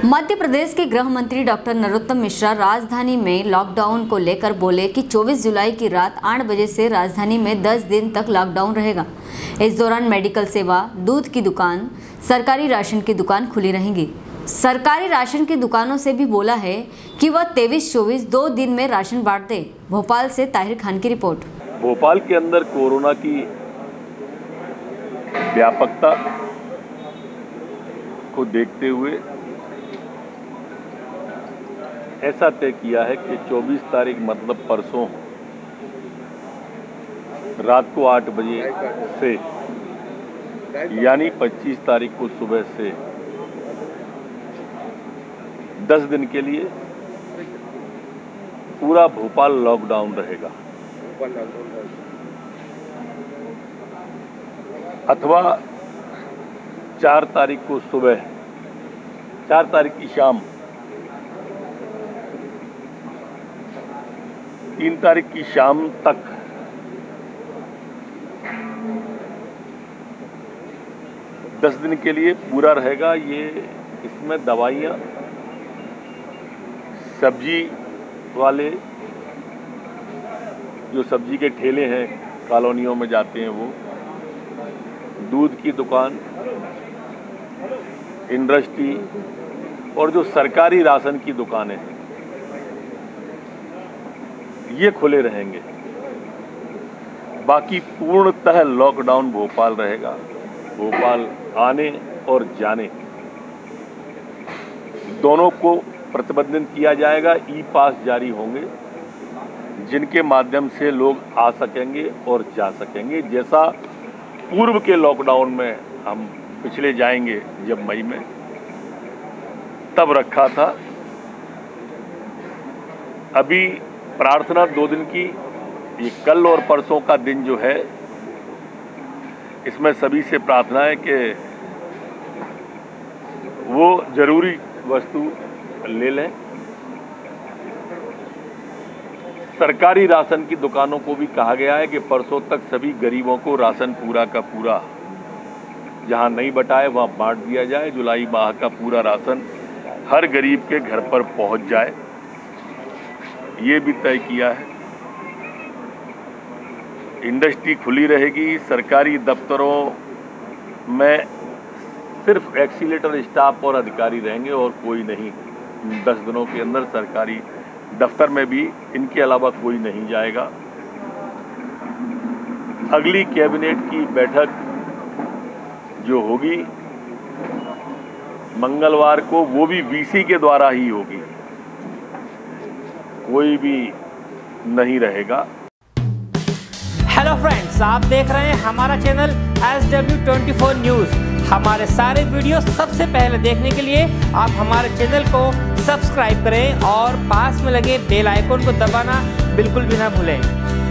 मध्य प्रदेश के गृह मंत्री डॉक्टर नरोत्तम मिश्रा राजधानी में लॉकडाउन को लेकर बोले कि 24 जुलाई की रात 8 बजे से राजधानी में 10 दिन तक लॉकडाउन रहेगा। इस दौरान मेडिकल सेवा, दूध की दुकान, सरकारी राशन की दुकान खुली रहेंगी। सरकारी राशन की दुकानों से भी बोला है कि वह 23-24 2 दिन में राशन बांट दे। भोपाल से ताहिर खान की रिपोर्ट। भोपाल के अंदर कोरोना की व्यापकता को देखते हुए ऐसा तय किया है कि 24 तारीख मतलब परसों रात को 8 बजे से यानी 25 तारीख को सुबह से 10 दिन के लिए पूरा भोपाल लॉकडाउन रहेगा, अथवा 4 तारीख को सुबह 4 तारीख की शाम 3 तारीख की शाम तक दस दिन के लिए पूरा रहेगा। ये इसमें दवाइयाँ, सब्जी वाले जो सब्जी के ठेले हैं कॉलोनियों में जाते हैं वो, दूध की दुकान, इंडस्ट्री और जो सरकारी राशन की दुकानें हैं ये खुले रहेंगे। बाकी पूर्णतः लॉकडाउन भोपाल रहेगा। भोपाल आने और जाने दोनों को प्रतिबंधित किया जाएगा। ई पास जारी होंगे जिनके माध्यम से लोग आ सकेंगे और जा सकेंगे, जैसा पूर्व के लॉकडाउन में हम पिछले जाएंगे जब मई में तब रखा था। अभी प्रार्थना 2 दिन की, ये कल और परसों का दिन जो है इसमें सभी से प्रार्थना है कि वो जरूरी वस्तु ले लें। सरकारी राशन की दुकानों को भी कहा गया है कि परसों तक सभी गरीबों को राशन पूरा का पूरा जहां नहीं बटा है वहां बांट दिया जाए। जुलाई माह का पूरा राशन हर गरीब के घर पर पहुंच जाए, ये भी तय किया है। इंडस्ट्री खुली रहेगी। सरकारी दफ्तरों में सिर्फ एक्सीलेटर स्टाफ और अधिकारी रहेंगे और कोई नहीं। 10 दिनों के अंदर सरकारी दफ्तर में भी इनके अलावा कोई नहीं जाएगा। अगली कैबिनेट की बैठक जो होगी मंगलवार को, वो भी वीसी के द्वारा ही होगी, कोई भी नहीं रहेगा। हेलो फ्रेंड्स, आप देख रहे हैं हमारा चैनल SW24 न्यूज़। हमारे सारे वीडियो सबसे पहले देखने के लिए आप हमारे चैनल को सब्सक्राइब करें और पास में लगे बेल आइकन को दबाना बिल्कुल भी ना भूलें।